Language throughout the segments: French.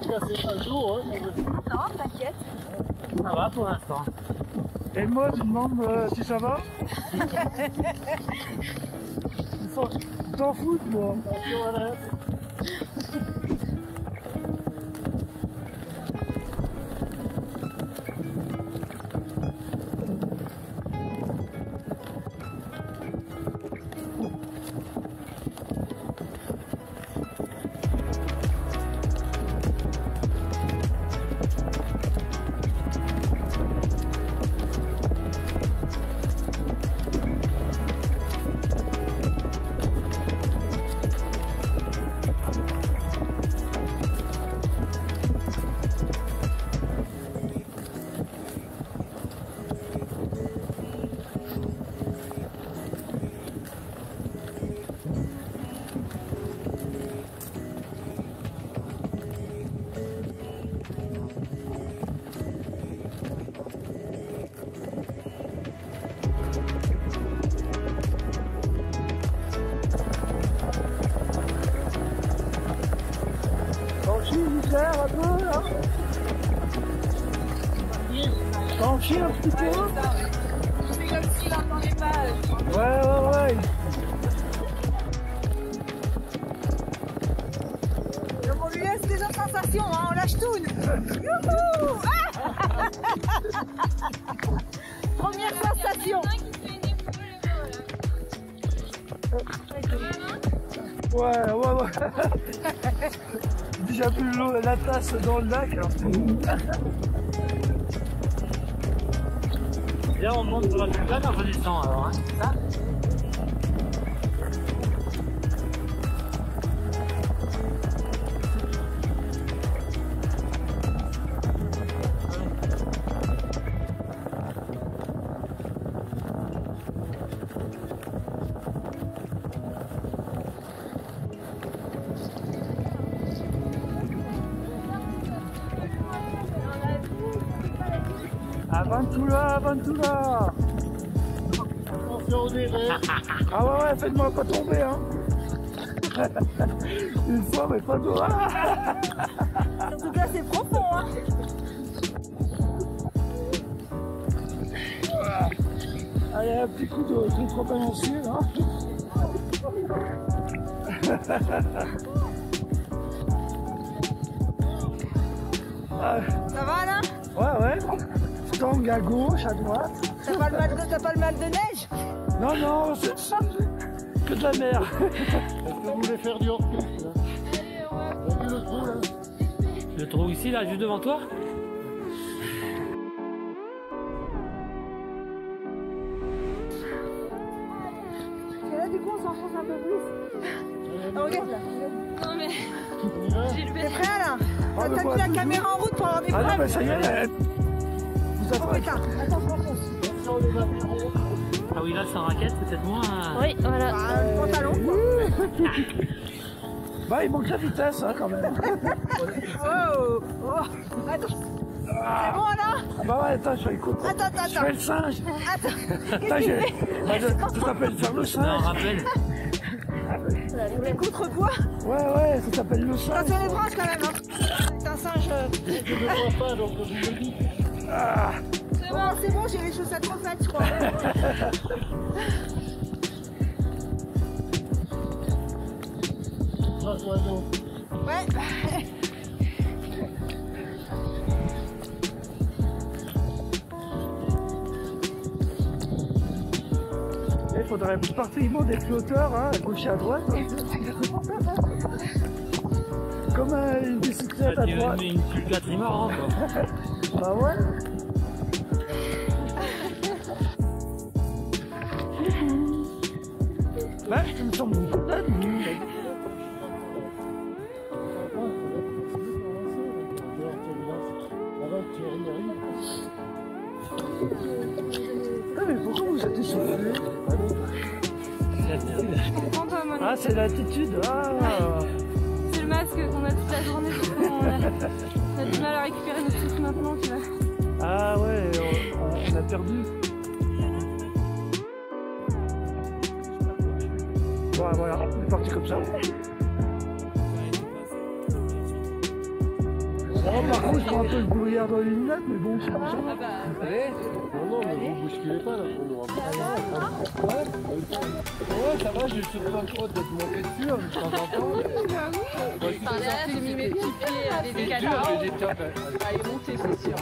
cassé un jour, hein. Non, t'inquiète. Ça va pour l'instant. Et moi, je demande si ça va. Ils t'en foutent, moi. Voilà. Un peu là. T'en chies un petit peu. C'est comme s'il n'entendait pas. Ouais. Donc on lui laisse des autres sensations, hein, on lâche tout. Youhou. Première sensation. Ouais. Déjà plus l'eau, la tasse dans le lac. Là, on monte sur la plus plate en redescend alors, hein, c'est ça? Aventura. Attention au nez. Ah ouais, faites-moi pas tomber, hein. Une fois, mais pas deux. En tout cas, c'est profond, hein. Allez, un petit coup de contrebalancier, là. Ça va, là? Ouais. Tangue à gauche, à droite. T'as pas le mal de neige? Non, c'est que de la mer. Est-ce que vous voulez faire du hors-piste là? T'as vu le trou là? Le trou ici, là, juste devant toi? Et là, du coup, on s'enfonce un peu plus. Oh, regarde là. Non mais T'es prêt là? T'as mis la caméra en route pour avoir des Ah non, preuves? mais ça y est, vous Oh avez putain, attends, je m'enfonce. Ah oui, là, sans raquette, peut-être moins. oui, voilà. Bah, le pantalon quoi. Bah, il manque la vitesse, hein, quand même. Oh, attends. C'est bon là? Ah bah ouais, attends, je écoute. Attends. Je fais le singe. Attends. Ça s'appelle faire le Non, singe. rappelle. Le contrepoids? Ouais, ça s'appelle le singe. Attention les branches quand même, hein. C'est un singe. Je ne vois pas, donc je vous le dis. Ah, C'est bon, j'ai les chaussettes trop faites, je crois. Ouais. il faudrait particulièrement des flotteurs, hein, à gauche et à droite. Comme une bicyclette à droite. Une pulga trimaran, quoi. Bah ouais. Bah, il me semble que ah mais pourquoi vous êtes essoufflé? Ah c'est l'attitude, ah. C'est le masque qu'on a toute la journée, du coup, on a du mal à récupérer notre souffle maintenant, tu vois. Ah ouais, on a perdu. Voilà, on est parti comme ça. Oh, par contre, je vois un peu le brouillard dans les lunettes, mais bon, c'est comme ça. Allez. Non, mais vous bousculez pas là, on aura pas. Ouais, ça va, j'ai sur plein de fois d'être monté dessus, de temps en temps. Enfin, là, j'ai mis mes petits pieds à des décalats. J'ai des tapes. Allez, montez, c'est sûr.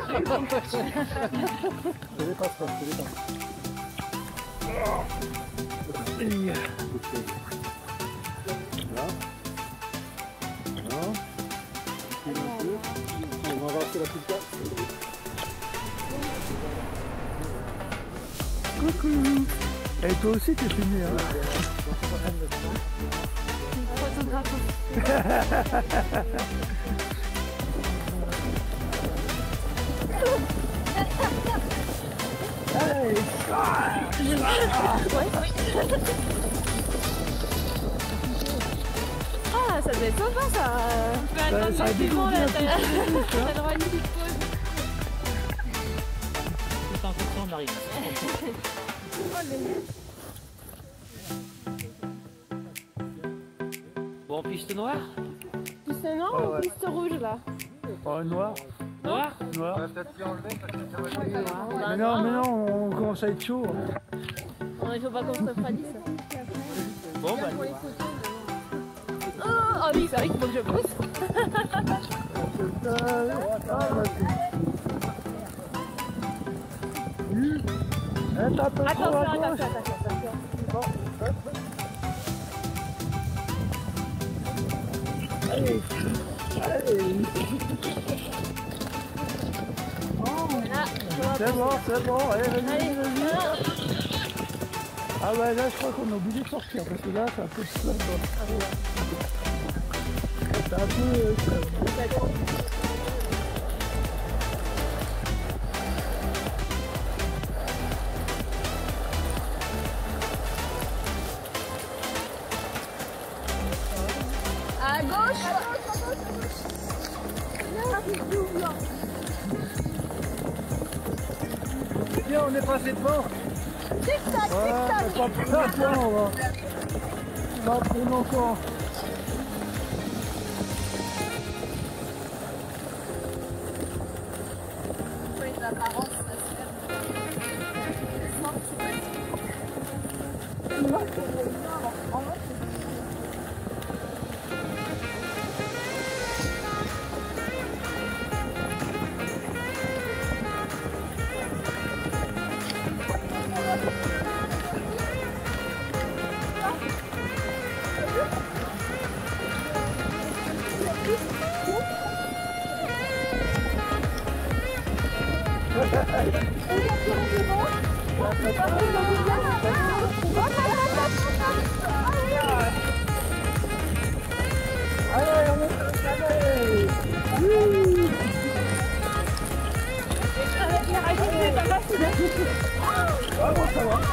Je les passe pas, je les passe. On va voir la pizza. Coucou. Et toi aussi, t'es filmé, hein. Hey. Ah, ça devait être sympa ça. Tu peux attendre ça a effectivement là, dégoûté un t'as petit peu, le droit à une petite pause. C'est un peu de temps, on arrive. Bon, piste noire. Piste noire ou piste rouge là? Oh, noir. Noir. Noir. Bah, Mais non, on commence à être chaud. Non, il faut pas qu'on se refroidisse. Bon, bah. Oh oui, c'est vrai qu'il faut que je pousse. Attention, Attention. Allez. C'est bon, allez, vas-y. Ah ouais, là, je crois qu'on est obligé de sortir, parce que là, c'est un peu slap. C'est un peu... À gauche. Bien, on est passé devant. Tic-tac, tic-tac. Pas plus loin, on va. Pas pour encore. Oui, l'apparence, Allez, on est... ça va.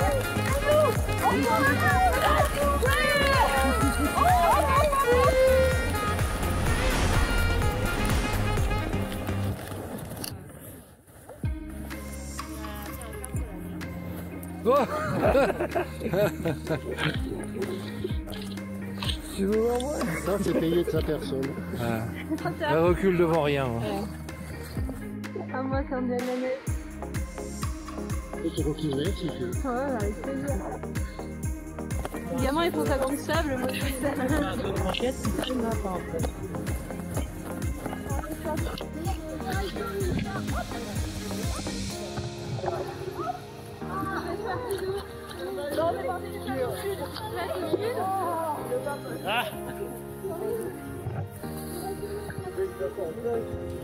Tu veux voir moi? Ça, c'est payé de sa personne. Elle recule devant rien. Ah, moi, c'est un bien aimé. Et tu reculerais si tu veux. Ouais, avec plaisir. Les gamins, ils font ça dans le sable, moi, je fais ça. Manchette, c'est pas en fait. Ah.